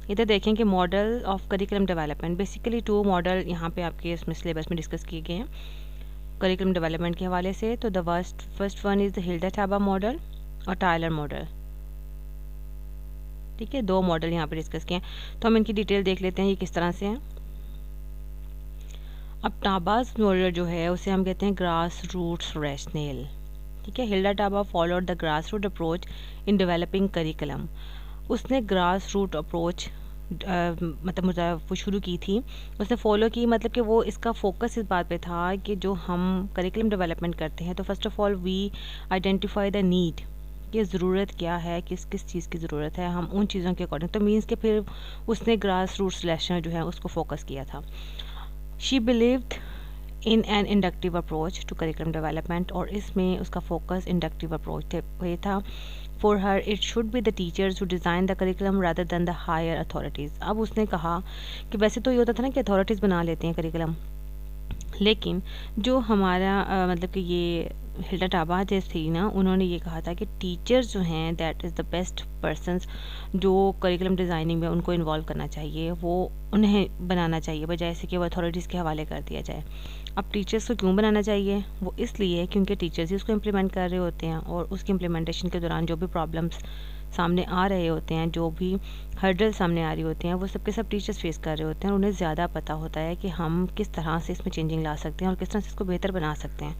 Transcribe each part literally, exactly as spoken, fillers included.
इधर देखें कि model of curriculum development, basically two model यहाँ पे आपके इसमें सिलेबस में डिस्कस किए गए हैं करिकुलम डेवलपमेंट के हवाले से। तो the first first one is the Hilda Taba model और टायलर मॉडल। ठीक है, दो मॉडल यहाँ पे डिस्कस किए हैं, तो हम इनकी डिटेल देख लेते हैं ये किस तरह से हैं। अब टाबास मॉडल जो है उसे हम कहते हैं ग्रास रूट्स रैशनल। ठीक है, Hilda Taba followed the grass root approach in developing curriculum. उसने ग्रास रूट अप्रोच मतलब वो शुरू की थी, उसने फॉलो की, मतलब कि वो इसका फोकस इस बात पे था कि जो हम करिकुलम डेवलपमेंट करते हैं तो first of all we identify the need, कि ज़रूरत क्या है, किस किस चीज़ की ज़रूरत है, हम उन चीज़ों के अकॉर्डिंग, तो मीन्स के फिर उसने ग्रास रूट सिलेक्शन जो है उसको फोकस किया था। She believed in an inductive approach to curriculum development, और इसमें उसका फोकस इंडक्टिव अप्रोच ये था। For her it should be the teachers who design the curriculum rather than the higher authorities. अब उसने कहा कि वैसे तो ये होता था ना कि अथॉरिटीज़ बना लेती हैं करिकुलम, लेकिन जो हमारा आ, मतलब कि ये हिल्डा-टाबा जैसे थी ना, उन्होंने ये कहा था कि टीचर्स जो हैं that is the best persons जो करिकुलम डिज़ाइनिंग में उनको इन्वॉल्व करना चाहिए, वो उन्हें बनाना चाहिए, बजाय से कि वो अथॉरिटीज़ के हवाले कर दिया जाए। अब टीचर्स को क्यों बनाना चाहिए? वो इसलिए क्योंकि टीचर्स ही उसको इम्प्लीमेंट कर रहे होते हैं, और उसकी इम्प्लीमेंटेशन के दौरान जो भी प्रॉब्लम्स सामने आ रहे होते हैं, जो भी हर्डल सामने आ रही होती हैं, वो सबके सब टीचर्स फेस कर रहे होते हैं, और उन्हें ज़्यादा पता होता है कि हम किस तरह से इसमें चेंजिंग ला सकते हैं और किस तरह से इसको बेहतर बना सकते हैं।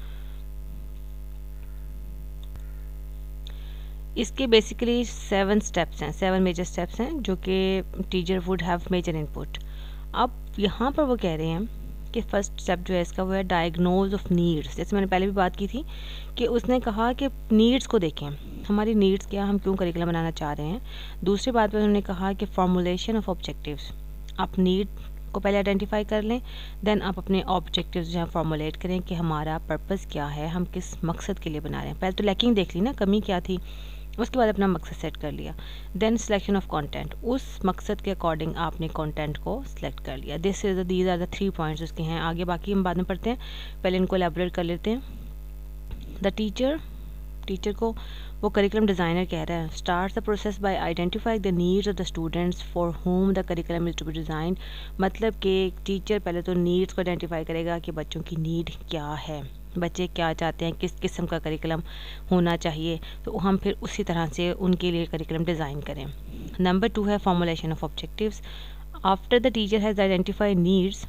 इसके बेसिकली सेवन स्टेप्स हैं, सेवन मेजर स्टेप्स हैं जो कि teacher would have major input. अब यहाँ पर वो कह रहे हैं कि फर्स्ट स्टेप जो है इसका वो है डायग्नोज ऑफ नीड्स। जैसे मैंने पहले भी बात की थी कि उसने कहा कि नीड्स को देखें, हमारी नीड्स क्या, हम क्यों करिकुलम बनाना चाह रहे हैं। दूसरी बात पर उन्होंने कहा कि फॉर्मुलेशन ऑफ ऑब्जेक्टिव्स, आप नीड को पहले आइडेंटिफाई कर लें, देन आप अपने ऑब्जेक्टिव्स जो है फॉर्मुलेट करें कि हमारा पर्पस क्या है, हम किस मकसद के लिए बना रहे हैं। पहले तो लैकिंग देख ली ना, कमी क्या थी, उसके बाद अपना मकसद सेट कर लिया। देन सिलेक्शन ऑफ कंटेंट, उस मकसद के अकॉर्डिंग आपने कंटेंट को सिलेक्ट कर लिया। This is these are the three points उसके हैं। आगे बाकी हम बाद में पढ़ते हैं, पहले इनको एलैबोरेट कर लेते हैं। द टीचर, टीचर को वो करिकुलम डिज़ाइनर कह रहा है, start the process by identifying the needs of the students for whom the curriculum is to be design. मतलब कि टीचर पहले तो नीड्स को आइडेंटिफाई करेगा कि बच्चों की नीड क्या है, बच्चे क्या चाहते हैं, किस किस्म का करिकुलम होना चाहिए, तो हम फिर उसी तरह से उनके लिए करिकुलम डिज़ाइन करें। नंबर टू है formulation of objectives. After the teacher has identify needs,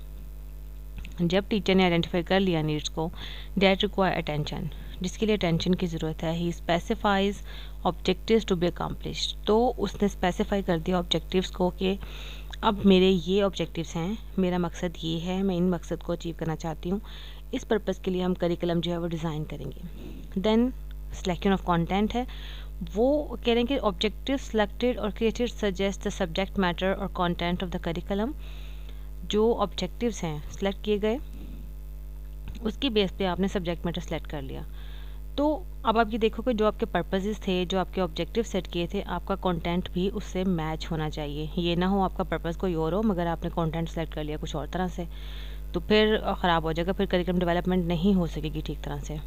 जब टीचर ने आइडेंटिफाई कर लिया नीड्स को, डेट रिक्वायर अटेंशन, जिसके लिए अटेंशन की ज़रूरत है, he specifies objectives to be accomplished. तो उसने स्पेसिफाई कर दिया ऑब्जेक्टिव्स को कि अब मेरे ये ऑब्जेक्टिव्स हैं, मेरा मकसद ये है, मैं इन मकसद को अचीव करना चाहती हूँ, इस पर्पज़ के लिए हम करिकुलम जो है वो डिज़ाइन करेंगे। देन सिलेक्शन ऑफ कंटेंट है, वो कह रहे हैं कि ऑब्जेक्टिव सेलेक्टेड और created suggest the subject matter और कंटेंट ऑफ द करिकुलम। जो ऑब्जेक्टिव्स हैं सिलेक्ट किए गए, उसकी बेस पे आपने सब्जेक्ट मैटर सेलेक्ट कर लिया। तो अब आप ये देखो कि जो आपके पर्पसेस थे, जो आपके ऑब्जेक्टिव सेट किए थे, आपका कंटेंट भी उससे मैच होना चाहिए। ये ना हो आपका पर्पस कोई और हो मगर आपने कंटेंट सेलेक्ट कर लिया कुछ और तरह से, तो फिर ख़राब हो जाएगा, फिर करिकुलम डेवलपमेंट नहीं हो सकेगी ठीक तरह से।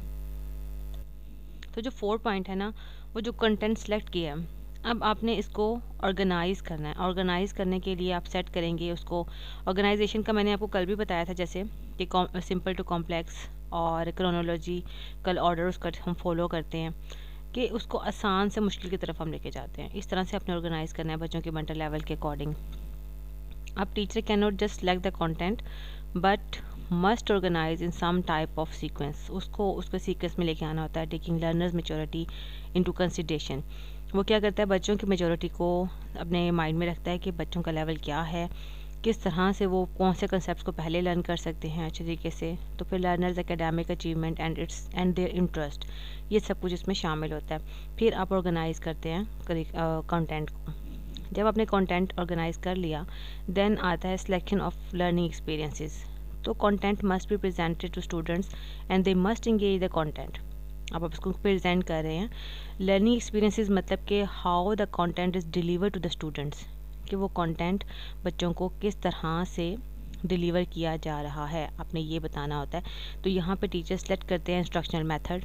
तो जो फोर पॉइंट है ना, वो जो कंटेंट सेलेक्ट किया है, अब आपने इसको ऑर्गेनाइज़ करना है। ऑर्गेनाइज़ करने के लिए आप सेट करेंगे उसको, ऑर्गेनाइजेशन का मैंने आपको कल भी बताया था, जैसे कि सिंपल टू कॉम्प्लेक्स और क्रोनोलॉजी कल ऑर्डर उसका हम फॉलो करते हैं कि उसको आसान से मुश्किल की तरफ हम लेके जाते हैं। इस तरह से आपने ऑर्गेनाइज़ करना है बच्चों के मेंटल लेवल के अकॉर्डिंग। अब teacher can not just select the content but must organise in some type of sequence, उसको उसको सीक्वेंस में लेके आना होता है, taking learners maturity into consideration. वो क्या करता है, बच्चों की मेजॉरिटी को अपने माइंड में रखता है कि बच्चों का लेवल क्या है, किस तरह से वो कौन से कंसेप्ट को पहले लर्न कर सकते हैं अच्छे तरीके से। तो फिर learners academic achievement and its and their interest, ये सब कुछ इसमें शामिल होता है। फिर आप ऑर्गेनाइज़ करते हैं कंटेंट को। जब आपने कंटेंट ऑर्गेनाइज कर लिया, देन आता है सिलेक्शन ऑफ लर्निंग एक्सपीरियंसेस। तो content must be presented to students and they must engage the content. अब आप इसको प्रेजेंट कर रहे हैं। लर्निंग एक्सपीरियंसेस मतलब कि how the content is deliver to the students, कि वो कंटेंट बच्चों को किस तरह से डिलीवर किया जा रहा है, आपने ये बताना होता है। तो यहाँ पे टीचर सेलेक्ट करते हैं इंस्ट्रक्शनल मेथड,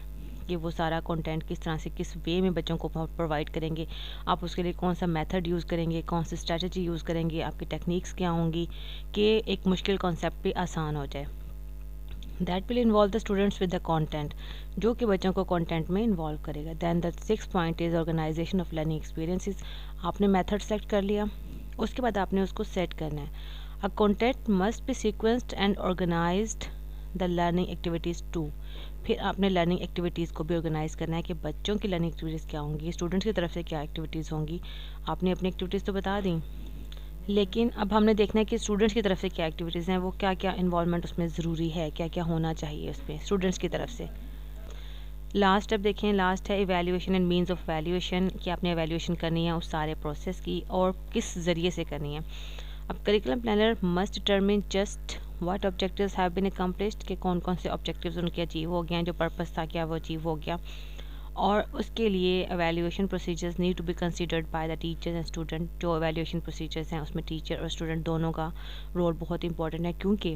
कि वो सारा कंटेंट किस तरह से, किस वे में बच्चों को प्रोवाइड करेंगे, आप उसके लिए कौन सा मेथड यूज़ करेंगे, कौन सी स्ट्रेटजी यूज़ करेंगे, आपकी टेक्निक्स क्या होंगी कि एक मुश्किल कॉन्सेप्ट भी आसान हो जाए। That will involve the students with the content, जो कि बच्चों को कंटेंट में इन्वॉल्व करेगा। Then the six point is organisation of learning experiences. आपने मेथड सेलेक्ट कर लिया, उसके बाद आपने उसको सेट करना है। Uh content must be sequenced and organised the learning activities too. फिर आपने लर्निंग एक्टिविटीज़ को भी ऑर्गेनाइज करना है कि बच्चों की लर्निंग एक्टिविटीज़ क्या होंगी, स्टूडेंट्स की तरफ से क्या एक्टिविटीज़ होंगी। आपने अपनी एक्टिविटीज़ तो बता दी, लेकिन अब हमने देखना है कि स्टूडेंट्स की तरफ से क्या एक्टिविटीज़ हैं, वो क्या क्या इन्वॉल्वमेंट उसमें ज़रूरी है, क्या क्या होना चाहिए उसमें स्टूडेंट्स की तरफ से। लास्ट स्टेप देखें, लास्ट है evaluation and means of valuation, कि आपने एवैल्यूएशन करनी है उस सारे प्रोसेस की और किस ज़रिए से करनी है। अब curriculum planner must determine just what objectives have been accomplished, कि कौन कौन से ऑब्जेक्टिव्स उनके अचीव हो गए हैं, जो पर्पस था क्या वो अचीव हो गया। और उसके लिए evaluation procedures need to be considered by the teachers and student. जो एवैल्यूएशन प्रोसीजर्स हैं उसमें टीचर और स्टूडेंट दोनों का रोल बहुत इंपॉर्टेंट है, क्योंकि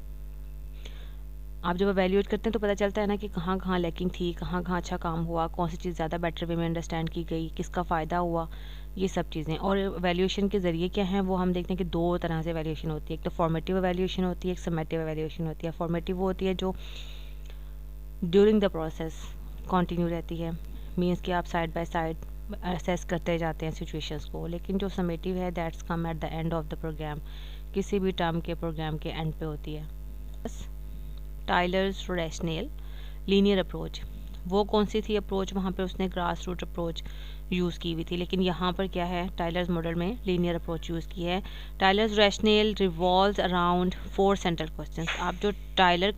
आप जब एवैल्यूएट करते हैं तो पता चलता है ना कि कहाँ कहाँ लैकिंग थी, कहाँ कहाँ अच्छा काम हुआ, कौन सी चीज़ ज़्यादा बेटर वे में अंडरस्टैंड की गई, किसका फ़ायदा हुआ, ये सब चीज़ें। और एवैल्यूएशन के ज़रिए क्या है वो हम देखते हैं कि दो तरह से एवैल्यूएशन होती है। एक तो फॉर्मेटिव एवैल्यूएशन होती है, एक समेटिव एवैल्यूएशन होती है। फॉर्मेटिव वो होती है जो ड्यूरिंग द प्रोसेस कंटिन्यू रहती है, मीन्स कि आप साइड बाय साइड असेस करते जाते हैं सिचुएशंस को। लेकिन जो समेटिव है that's come at the end of the programme, किसी भी टर्म के प्रोग्राम के एंड पे होती है। बस टाइलर्स रैशनल लीनियर अप्रोच, वो कौन सी थी अप्रोच, वहाँ पे उसने ग्रास रूट अप्रोच यूज़ की हुई थी, लेकिन यहाँ पर क्या है टाइलर्स मॉडल में लीनियर अप्रोच यूज़ की है। Tyler's rational revolves around four central questions. आप जो टाइलर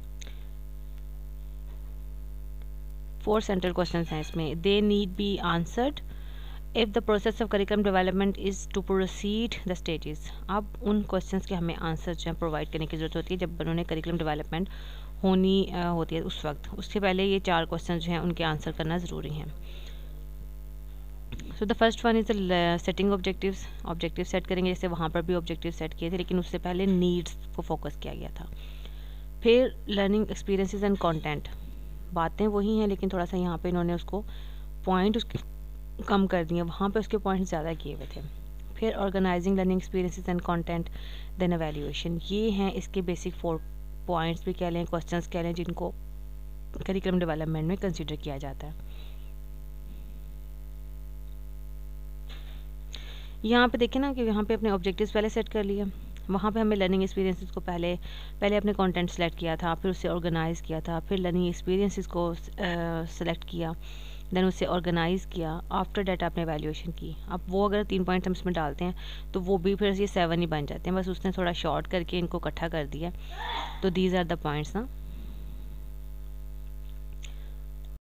फोर सेंट्रल क्वेश्चंस हैं इसमें, they need be answered if the process of curriculum development is to proceed the stages. अब उन questions के हमें आंसर जो है प्रोवाइड करने की ज़रूरत होती है जब उन्होंने करिकुलम डेवलपमेंट होनी uh, होती है उस वक्त। उसके पहले ये चार क्वेश्चन जो हैं उनके आंसर करना ज़रूरी हैं। So the first one is the setting objectives. Objective set करेंगे, जैसे वहाँ पर भी ऑब्जेक्टिव सेट किए थे, लेकिन उससे पहले नीड्स को फोकस किया गया था। फिर लर्निंग एक्सपीरियंसेस एंड कंटेंट, बातें वही हैं लेकिन थोड़ा सा यहाँ पे इन्होंने उसको पॉइंट उसके कम कर दिए, वहाँ पे उसके पॉइंट ज़्यादा किए हुए थे। फिर organising learning experiences and content, then evaluation. ये हैं इसके बेसिक फोर पॉइंट्स भी कह लें, क्वेश्चंस कह लें, जिनको करिकुलम डेवलपमेंट में कंसिडर किया जाता है। यहाँ पे देखें ना कि यहाँ पे अपने ऑब्जेक्टिव्स पहले सेट कर लिए, वहाँ पे हमें लर्निंग एक्सपीरियंसेस को पहले पहले अपने कंटेंट सेलेक्ट किया था, फिर उसे ऑर्गेनाइज़ किया था, फिर लर्निंग एक्सपीरियंसेस को सेलेक्ट किया, देन उसे ऑर्गेनाइज़ किया, आफ्टर डेट आपने एवैल्यूएशन की। अब वो अगर तीन पॉइंट हम इसमें डालते हैं तो वो भी फिर ये सेवन ही बन जाते हैं, बस उसने थोड़ा शॉर्ट करके इनको इकट्ठा कर दिया। तो दीज आर द पॉइंट्स ना